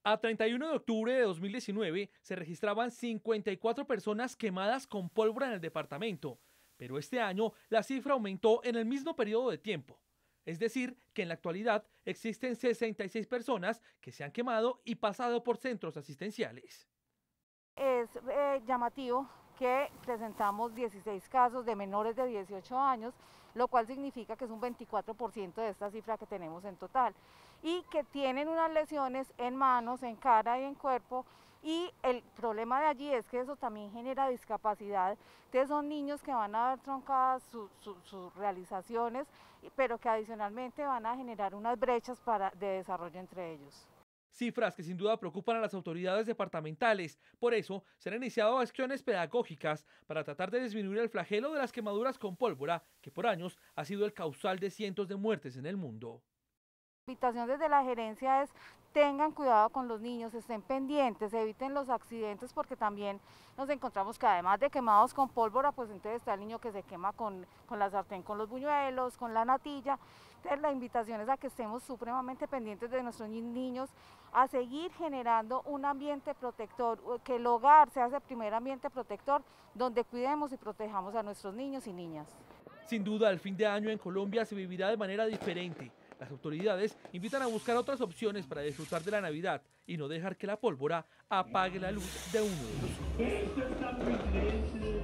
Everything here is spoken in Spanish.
A 31 de octubre de 2019 se registraban 54 personas quemadas con pólvora en el departamento, pero este año la cifra aumentó en el mismo periodo de tiempo. Es decir, que en la actualidad existen 66 personas que se han quemado y pasado por centros asistenciales. Es llamativo que presentamos 16 casos de menores de 18 años, lo cual significa que es un 24% de esta cifra que tenemos en total, y que tienen unas lesiones en manos, en cara y en cuerpo, y el problema de allí es que eso también genera discapacidad, entonces son niños que van a ver truncadas sus realizaciones, pero que adicionalmente van a generar unas brechas de desarrollo entre ellos. Cifras que sin duda preocupan a las autoridades departamentales. Por eso, se han iniciado acciones pedagógicas para tratar de disminuir el flagelo de las quemaduras con pólvora, que por años ha sido el causal de cientos de muertes en el mundo. La invitación desde la gerencia es: tengan cuidado con los niños, estén pendientes, eviten los accidentes, porque también nos encontramos que además de quemados con pólvora, pues entonces está el niño que se quema con la sartén, con los buñuelos, con la natilla. Entonces la invitación es a que estemos supremamente pendientes de nuestros niños, a seguir generando un ambiente protector, que el hogar sea ese primer ambiente protector donde cuidemos y protejamos a nuestros niños y niñas. Sin duda, el fin de año en Colombia se vivirá de manera diferente. Las autoridades invitan a buscar otras opciones para disfrutar de la Navidad y no dejar que la pólvora apague la luz de uno de los suyos.